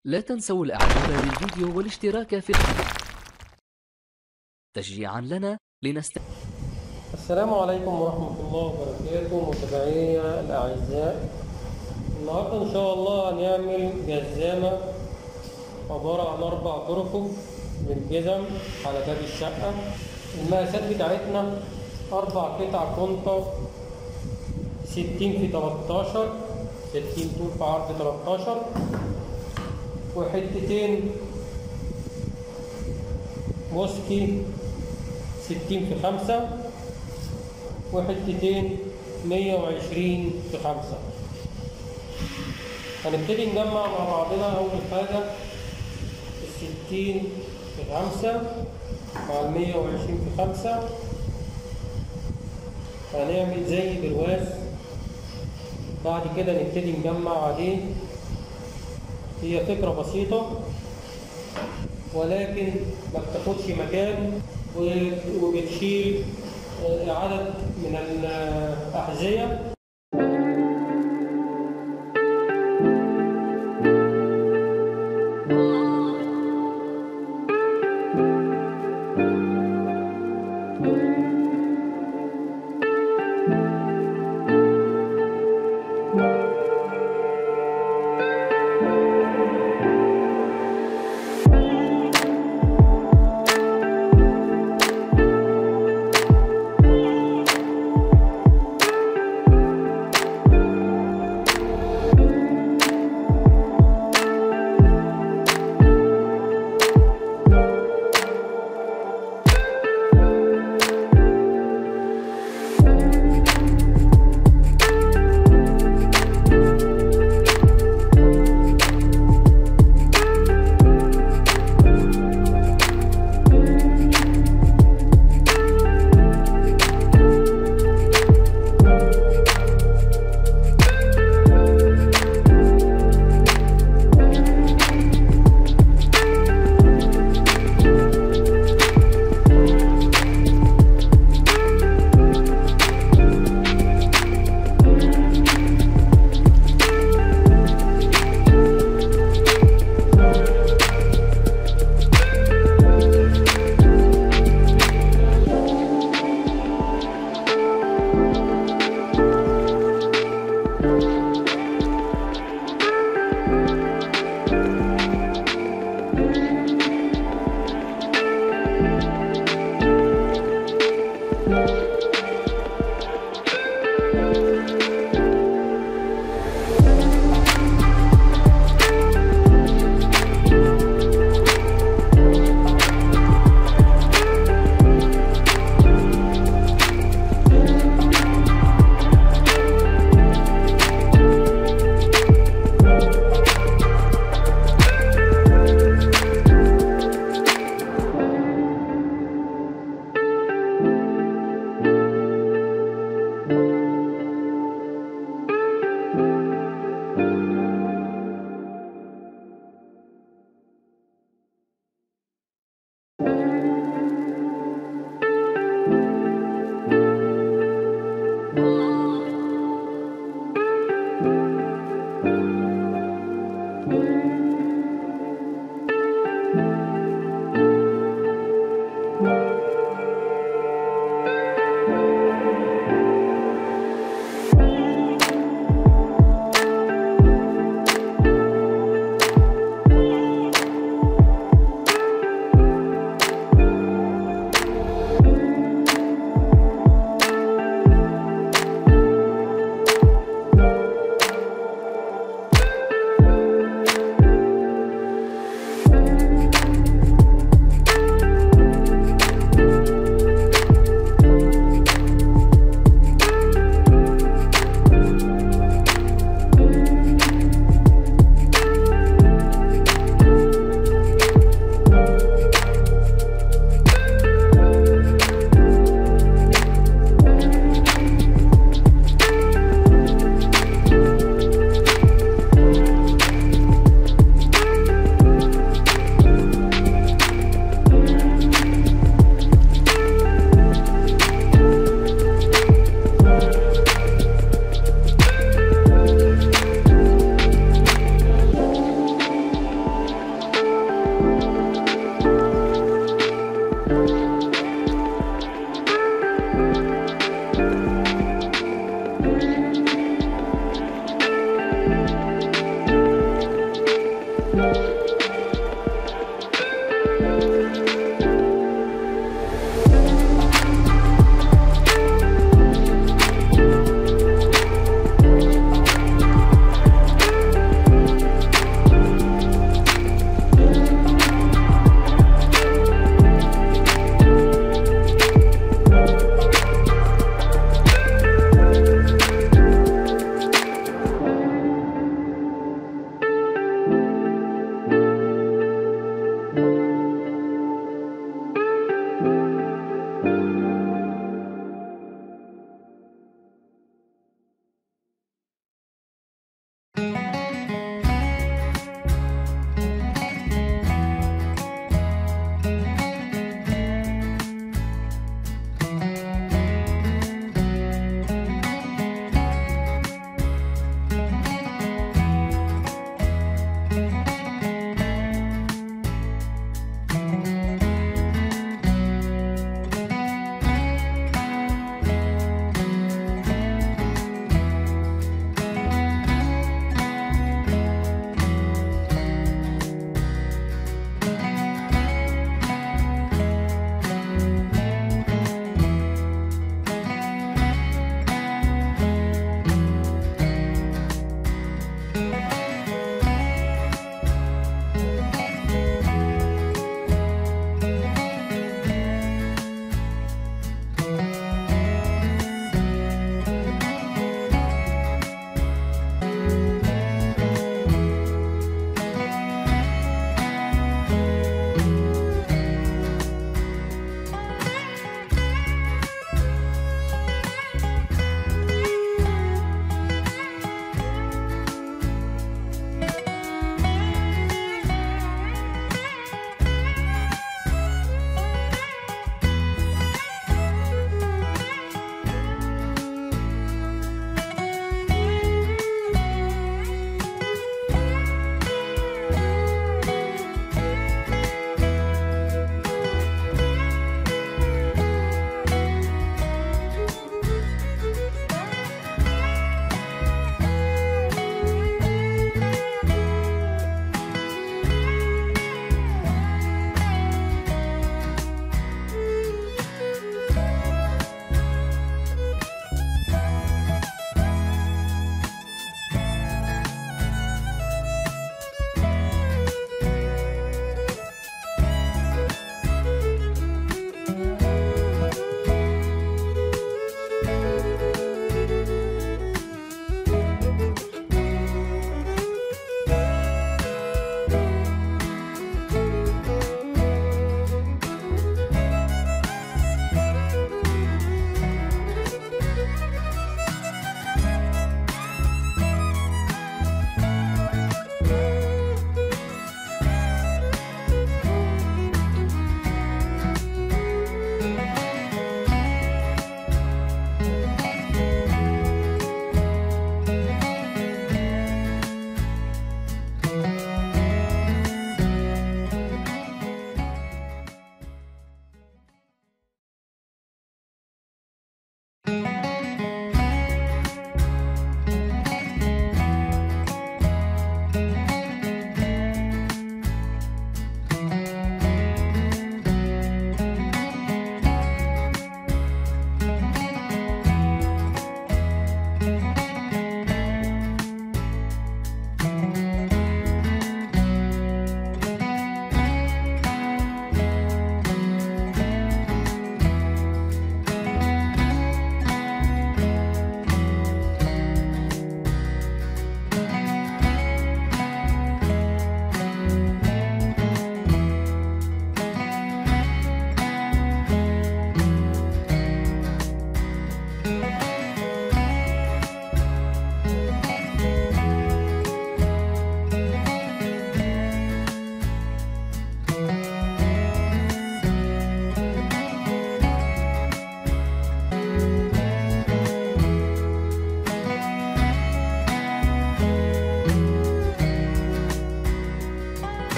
لا تنسوا الاعجاب بالفيديو والاشتراك في القناة تشجيعا لنا السلام عليكم ورحمة الله وبركاته متابعي الأعزاء. النهاردة إن شاء الله هنعمل جزامة عبارة عن 4 أرفف للجزم على باب الشقة. المقاسات بتاعتنا 4 قطع كونتر 60 في 13، 60 طول في عرض 13، وحتتين موسكي 60 في 5، وحتتين 120 في 5. هنبتدي نجمع مع بعضنا. أول حاجة 60 في 5 مع 120 في 5 هنعمل زي برواز. بعد كده نبتدي نجمع عليه. هي فكرة بسيطة ولكن ما بتاخدش مكان وبتشيل عدد من الأحذية.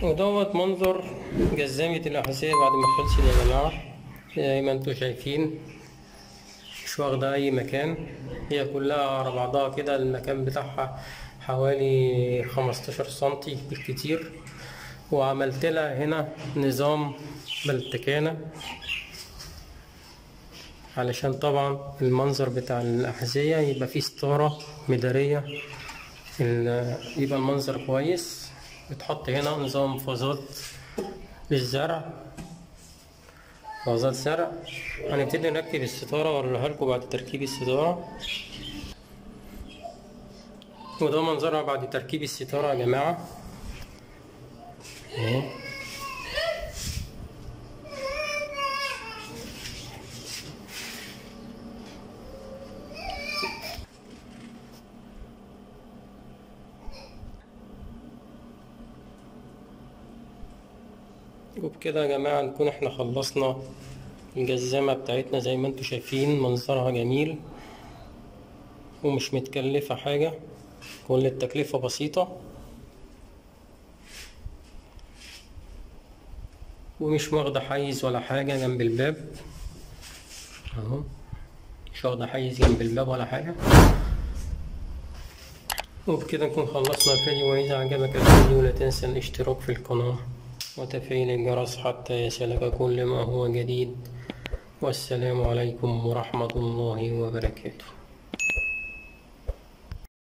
ودوت منظر جزامة الأحذية بعد ما خلصت يا جماعة. زي ما انتوا شايفين مش واخدة أي مكان، هي كلها على بعضها كده. المكان بتاعها حوالي 15 سنتي بالكتير. وعملت لها هنا نظام بلتكانه علشان طبعا المنظر بتاع الأحذية يبقى فيه ستارة مدارية، يبقى المنظر كويس. بتحط هنا نظام فازات للزرع، فازات زرع. هنبتدي نركب الستارة وأوريها لكم بعد تركيب الستارة. وده منظرها بعد تركيب الستارة يا جماعة. وبكده يا جماعة نكون احنا خلصنا الجزامة بتاعتنا. زي ما انتوا شايفين منظرها جميل ومش متكلفة حاجة، كل التكلفة بسيطة ومش واخدة حيز ولا حاجة جنب الباب اهو، مش واخدة حيز جنب الباب ولا حاجة. وبكده نكون خلصنا الفيديو. وإذا عجبك الفيديو لا تنسى الاشتراك في القناة وتفعيل الجرس حتى يصلك كل ما هو جديد. والسلام عليكم ورحمة الله وبركاته.